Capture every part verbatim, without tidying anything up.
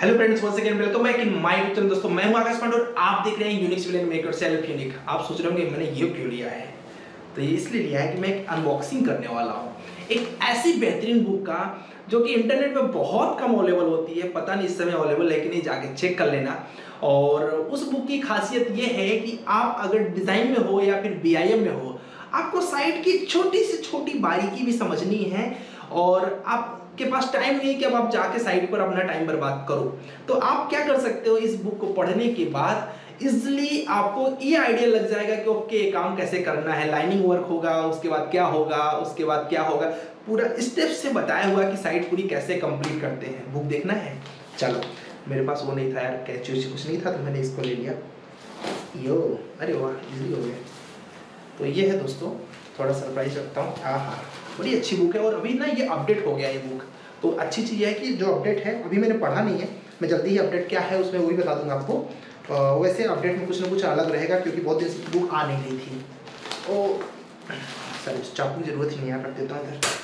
Hello friends, once again welcome back in my YouTube channel. दोस्तों मैं हूं आकाश पांडे और आप देख रहे हैं unique civilian maker self unique. आप सोच रहे होंगे मैंने ये क्यों लिया है, तो ये इसलिए लिया है कि मैं एक अनबॉक्सिंग करने वाला हूं एक ऐसी बेहतरीन बुक का जो कि इंटरनेट पे बहुत कम अवेलेबल होती है। पता नहीं इस समय अवेलेबल है कि नहीं, जाके चेक कर लेना। और उस बुक की खासियत ये है कि आप अगर डिज़ाइन में हो या फिर बी आई एम में हो, आपको साइट की छोटी से छोटी बारीकी भी समझनी है और आपके पास टाइम नहीं कि अब आप जाके साइट पर अपना टाइम बर्बाद करो, तो आप क्या कर सकते हो, इस बुक को पढ़ने के बाद इजिली आपको ये आइडिया लग जाएगा कि ओके काम कैसे करना है, लाइनिंग वर्क होगा, उसके बाद क्या होगा, उसके बाद क्या होगा, पूरा स्टेप से बताया हुआ कि साइट पूरी कैसे कंप्लीट करते हैं। बुक देखना है? चलो, मेरे पास वो नहीं था यार, कैची वैची कुछ नहीं था, तो मैंने इसको ले लिया। यो, अरे वाह, इजी हो गया। तो ये है दोस्तों, थोड़ा सरप्राइज रखता हूँ। हाँ हाँ, बड़ी अच्छी बुक है और अभी ना ये अपडेट हो गया ये बुक। तो अच्छी चीज़ है कि जो अपडेट है अभी मैंने पढ़ा नहीं है, मैं जल्दी ही अपडेट क्या है उसमें वही बता दूंगा आपको। आ, वैसे अपडेट में कुछ ना कुछ अलग रहेगा क्योंकि बहुत दिन से बुक आ नहीं रही थी। ओ सर, चाकू की जरूरत ही नहीं है, रख देता हूँ इधर।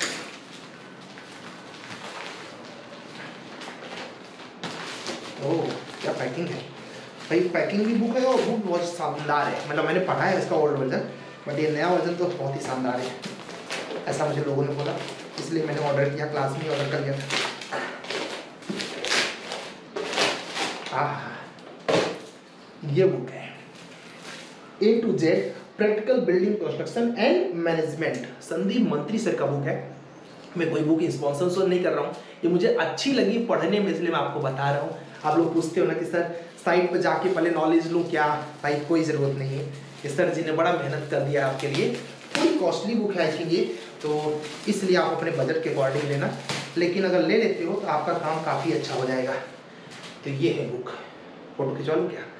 ओह क्या पैकिंग है भाई, पैकिंग भी बुक है और बुक बहुत शानदार है। मतलब मैंने पढ़ा है इसका ओल्ड वर्जन, बट ये नया वर्जन तो बहुत ही शानदार है, ऐसा मुझे लोगों ने बोला, इसलिए मैंने ऑर्डर किया, क्लास में ऑर्डर कर लिया था। आह, ये बुक है A to Z practical building construction and management, Sandeep Mantri sir का बुक है। मैं कोई बुक स्पॉन्सर नहीं कर रहा हूँ, ये मुझे अच्छी लगी पढ़ने में इसलिए मैं आपको बता रहा हूँ। आप लोग पूछते हो ना कि सर साइट पर जाके पहले नॉलेज लूँ क्या, भाई कोई ज़रूरत नहीं है, इस सर जी ने बड़ा मेहनत कर दिया आपके लिए। थोड़ी कॉस्टली बुक है आई ये, तो इसलिए आप अपने बजट के अकॉर्डिंग लेना, लेकिन अगर ले लेते हो तो आपका काम काफ़ी अच्छा हो जाएगा। तो ये है बुक, फोटो खिंचवा लूँ क्या?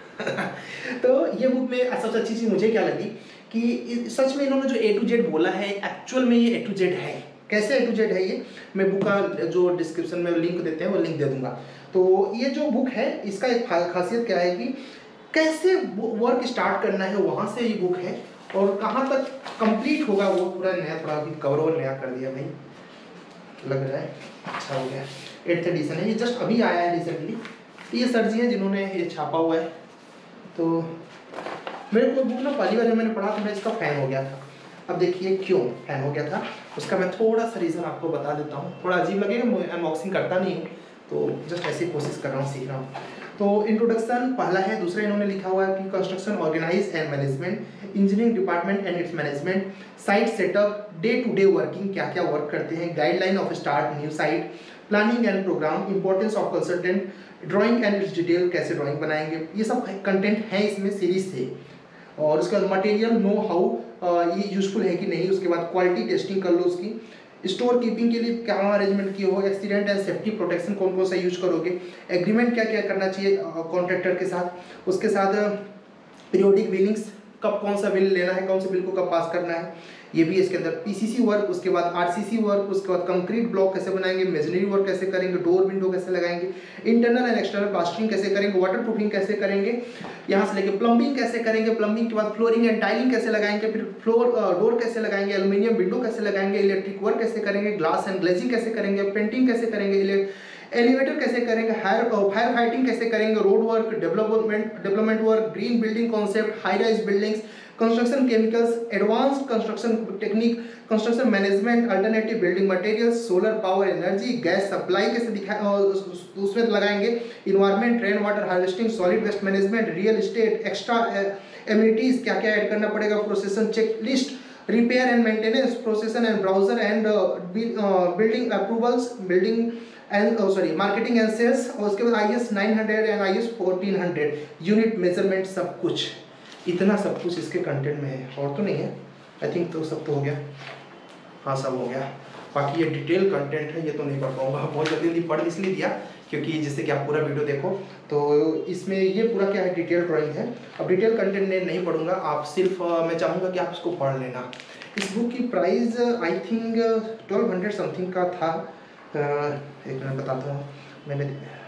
तो ये बुक में सबसे अच्छी चीज़ मुझे क्या लगी कि सच में इन्होंने जो ए टू जेड बोला है, एक्चुअल में ये ए टू जेड है। कैसे ए टू जेड है ये, मैं बुक का जो डिस्क्रिप्शन में लिंक देते हैं वो लिंक दे दूंगा। तो ये जो बुक है इसका एक खासियत क्या है कि कैसे वर्क स्टार्ट करना है, वहाँ से ये बुक है, और कहाँ तक कंप्लीट होगा वो पूरा नया, थोड़ा भी कवर और नया कर दिया भाई, लग रहा है अच्छा हो गया। एट्थ एडिशन है ये, जस्ट अभी आया है रिसेंटली। ये सर जी हैं जिन्होंने ये छापा हुआ है। तो मेरे को बुक ना पहली बार जब मैंने पढ़ा तो मैं इसका फ़ैन हो गया था। अब देखिए क्यों फ़ैन हो गया था, उसका मैं थोड़ा सा रीज़न आपको बता देता हूँ। थोड़ा अजीब लगेगा, मैं अनबॉक्सिंग करता नहीं हूँ, तो जस्ट ऐसी कोशिश कर रहा हूँ, सीख रहा हूँ। तो इंट्रोडक्शन पहला है, दूसरा इन्होंने लिखा हुआ है कि construction organise and management, engineering department and its management, site setup, day to day working, क्या क्या वर्क करते हैं, guideline of start new site, planning and programme, importance of consultant, drawing and its detail, कैसे drawing बनाएंगे, ये सब content है इसमें सीरीज से। और उसके बाद मटेरियल नो हाउ, ये यूजफुल है कि नहीं, उसके बाद क्वालिटी टेस्टिंग कर लो उसकी, स्टोर कीपिंग के लिए क्या अरेंजमेंट किए हो, एक्सीडेंट एंड सेफ्टी प्रोटेक्शन कौन कौन सा यूज करोगे, एग्रीमेंट क्या क्या करना चाहिए कॉन्ट्रैक्टर के साथ, उसके साथ पीरियोडिक बिलिंग्स, कब कौन सा बिल लेना है, कौन से बिल को कब पास करना है, ये भी इसके अंदर, पीसीसी वर्क, उसके बाद आरसीसी वर्क, उसके बाद कंक्रीट ब्लॉक कैसे बनाएंगे, मेजनरी वर्क कैसे करेंगे, डोर विंडो कैसे लगाएंगे, इंटरनल एंड एक्सटर्नल प्लास्टरिंग कैसे करेंगे, वाटर प्रूफिंग कैसे करेंगे, यहाँ से लेके प्लम्बिंग कैसे करेंगे, प्लम्बिंग के बाद फ्लोरिंग एंड टाइलिंग कैसे लगाएंगे, फिर फ्लोर डोर कैसे लगाएंगे, एल्यूमिनियम विंडो कैसे लगाएंगे, इलेक्ट्रिक वर्क कैसे करेंगे, ग्लास एंड ग्लेजिंग कैसे करेंगे, पेंटिंग कैसे करेंगे, एलिवेटर कैसे करेंगे, फायर फायर फाइटिंग कैसे करेंगे, road work, development development work, green building concept, high rise buildings, construction chemicals, advance construction technique, construction management, alternative building materials, solar power energy, gas supply कैसे दिखा उसमें लगाएंगे, environment, rain water harvesting, solid waste management, real estate, extra amenities क्या क्या add करना पड़ेगा, procession check list, repair and maintenance, procession and browser and building approvals, building and sorry marketing and sales, और उसके बाद I S nine hundred and I S fourteen hundred, unit measurement, सब कुछ, इतना सब कुछ इसके कंटेंट में है। और तो नहीं है आई थिंक, तो सब तो हो गया, हाँ सब हो गया। बाकी ये डिटेल कंटेंट है, ये तो नहीं पढ़ पाऊंगा, बहुत जल्दी जल्दी पढ़ इसलिए दिया क्योंकि जिससे कि आप पूरा वीडियो देखो। तो इसमें ये पूरा क्या है, डिटेल ड्राइंग है। अब डिटेल कंटेंट मैं नहीं पढ़ूंगा, आप सिर्फ मैं चाहूँगा कि आप इसको पढ़ लेना। इस बुक की price I think twelve hundred something का था। एक मिनट बताता हूँ, मैंने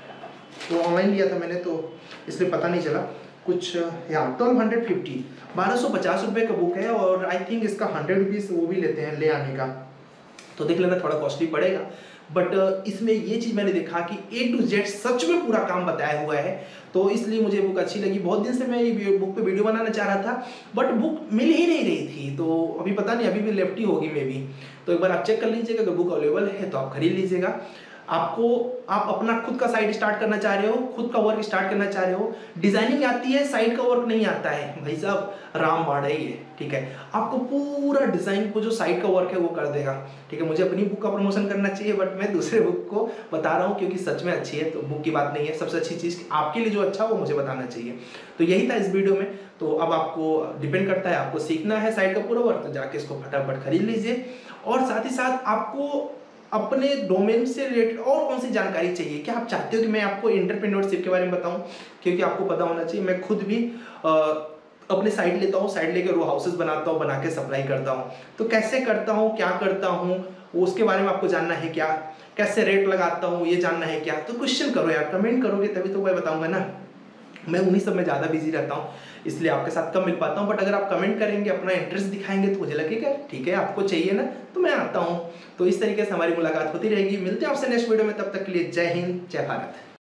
तो ऑनलाइन लिया था मैंने, तो इसलिए पता नहीं चला कुछ, यहाँ ट्वेल्व हंड्रेड फिफ्टी, बारह सौ पचास रुपये का बुक है, और आई थिंक इसका हंड्रेड रुपीज़ वो भी लेते हैं ले आने का, तो देख लेना थोड़ा कॉस्टली पड़ेगा। बट इसमें ये चीज़ मैंने देखा कि ए टू जेड सच में पूरा काम बताया हुआ है, तो इसलिए मुझे बुक अच्छी लगी। बहुत दिन से मैं ये बुक पे वीडियो बनाना चाह रहा था, बट बुक मिल ही नहीं रही थी, तो अभी पता नहीं, अभी भी लेफ्ट ही होगी मे बी। तो एक बार आप चेक कर लीजिएगा, अगर बुक अवेलेबल है तो आप खरीद लीजिएगा। आपको आप अपना खुद का साइट स्टार्ट करना चाह रहे हो, खुद का वर्क स्टार्ट करना चाह रहे हो, डिजाइनिंग आती है, साइट का वर्क नहीं आता है, भाई साहब राम बाड़ा ही है, ठीक है। आपको पूरा डिजाइन को जो साइट का वर्क है वो कर देगा, ठीक है। मुझे अपनी बुक का प्रमोशन करना चाहिए, बट मैं दूसरे बुक को बता रहा हूँ क्योंकि सच में अच्छी है, तो बुक की बात नहीं है। सबसे अच्छी चीज़ आपके लिए जो अच्छा वो मुझे बताना चाहिए। तो यही था इस वीडियो में। तो अब आपको डिपेंड करता है, आपको सीखना है साइट का पूरा वर्क, तो जाके इसको फटाफट खरीद लीजिए। और साथ ही साथ आपको अपने डोमेन से रिलेटेड और कौन सी जानकारी चाहिए, क्या आप चाहते हो कि मैं आपको एंटरप्रेन्योरशिप के बारे में बताऊं, क्योंकि आपको पता होना चाहिए। मैं खुद भी आ, अपने साइट लेता हूँ, साइट लेकर रो हाउसेस बनाता हूँ, बना के सप्लाई करता हूँ। तो कैसे करता हूँ, क्या करता हूँ, उसके बारे में आपको जानना है क्या, कैसे रेट लगाता हूँ ये जानना है क्या, तो क्वेश्चन करो यार, कमेंट करोगे तभी तो मैं बताऊंगा ना। मैं उन्हीं सब में ज़्यादा बिजी रहता हूँ, इसलिए आपके साथ कम मिल पाता हूँ। बट अगर आप कमेंट करेंगे, अपना इंटरेस्ट दिखाएंगे, तो मुझे लगेगा ठीक है आपको चाहिए ना, तो मैं आता हूँ। तो इस तरीके से हमारी मुलाकात होती रहेगी। मिलते हैं आपसे नेक्स्ट वीडियो में, तब तक के लिए जय हिंद, जय भारत।